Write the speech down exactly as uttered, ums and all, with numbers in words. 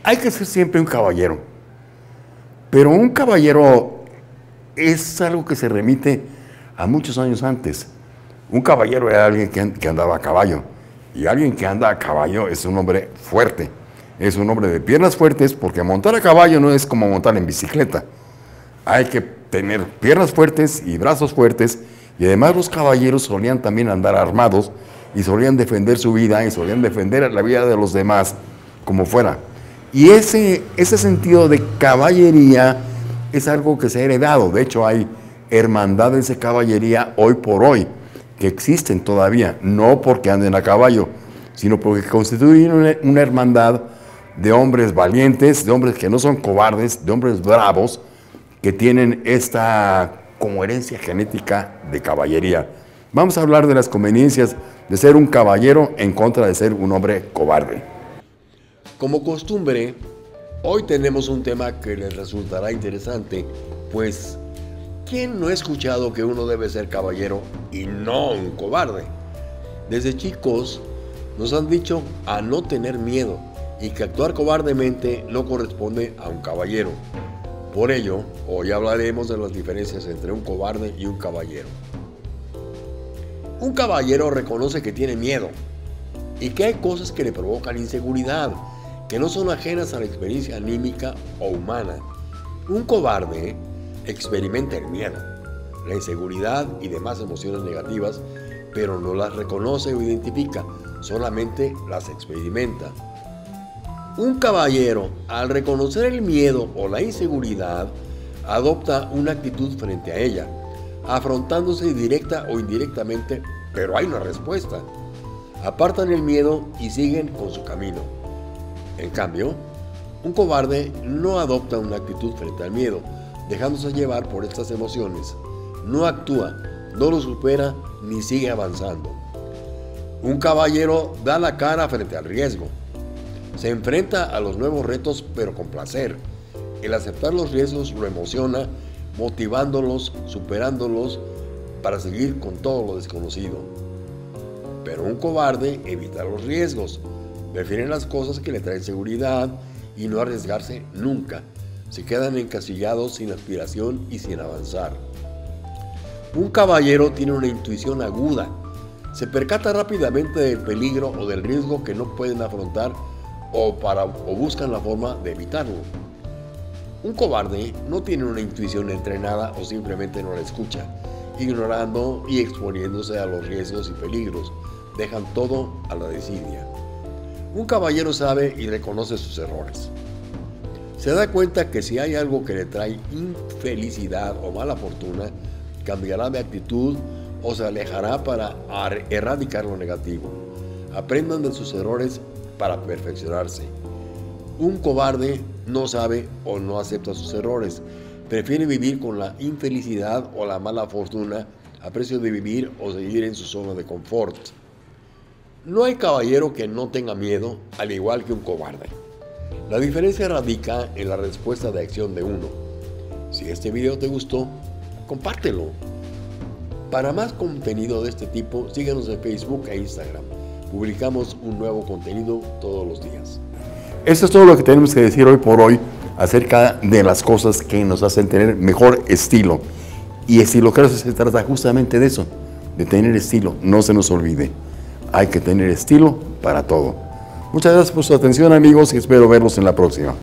Hay que ser siempre un caballero, pero un caballero es algo que se remite a muchos años antes. Un caballero era alguien que, que andaba a caballo, y alguien que anda a caballo es un hombre fuerte, es un hombre de piernas fuertes, porque montar a caballo no es como montar en bicicleta. Hay que tener piernas fuertes y brazos fuertes, y además los caballeros solían también andar armados, y solían defender su vida, y solían defender la vida de los demás, como fuera. Y ese, ese sentido de caballería es algo que se ha heredado. De hecho, hay hermandades de caballería hoy por hoy, que existen todavía, no porque anden a caballo, sino porque constituyen una, una hermandad de hombres valientes, de hombres que no son cobardes, de hombres bravos, que tienen esta como herencia genética de caballería. Vamos a hablar de las conveniencias de ser un caballero en contra de ser un hombre cobarde. Como costumbre, hoy tenemos un tema que les resultará interesante, pues ¿quién no ha escuchado que uno debe ser caballero y no un cobarde? Desde chicos nos han dicho a no tener miedo y que actuar cobardemente no corresponde a un caballero. Por ello, hoy hablaremos de las diferencias entre un cobarde y un caballero. Un caballero reconoce que tiene miedo y que hay cosas que le provocan inseguridad, que no son ajenas a la experiencia anímica o humana. Un cobarde experimenta el miedo, la inseguridad y demás emociones negativas, pero no las reconoce o identifica, solamente las experimenta. Un caballero, al reconocer el miedo o la inseguridad, adopta una actitud frente a ella, afrontándose directa o indirectamente, pero hay una respuesta. Apartan el miedo y siguen con su camino. En cambio, un cobarde no adopta una actitud frente al miedo, dejándose llevar por estas emociones. No actúa, no lo supera ni sigue avanzando. Un caballero da la cara frente al riesgo. Se enfrenta a los nuevos retos, pero con placer. El aceptar los riesgos lo emociona, motivándolos, superándolos para seguir con todo lo desconocido. Pero un cobarde evita los riesgos. Prefieren las cosas que le traen seguridad y no arriesgarse nunca. Se quedan encasillados sin aspiración y sin avanzar. Un caballero tiene una intuición aguda. Se percata rápidamente del peligro o del riesgo que no pueden afrontar o, para, o buscan la forma de evitarlo. Un cobarde no tiene una intuición entrenada o simplemente no la escucha, ignorando y exponiéndose a los riesgos y peligros. Dejan todo a la desidia. Un caballero sabe y reconoce sus errores. Se da cuenta que si hay algo que le trae infelicidad o mala fortuna, cambiará de actitud o se alejará para erradicar lo negativo. Aprendan de sus errores para perfeccionarse. Un cobarde no sabe o no acepta sus errores. Prefiere vivir con la infelicidad o la mala fortuna a precio de vivir o seguir en su zona de confort. No hay caballero que no tenga miedo, al igual que un cobarde. La diferencia radica en la respuesta de acción de uno. Si este video te gustó, compártelo. Para más contenido de este tipo, síguenos en Facebook e Instagram. Publicamos un nuevo contenido todos los días. Esto es todo lo que tenemos que decir hoy por hoy acerca de las cosas que nos hacen tener mejor estilo. Y Estilocracia se trata justamente de eso, de tener estilo. No se nos olvide. Hay que tener estilo para todo. Muchas gracias por su atención, amigos, y espero verlos en la próxima.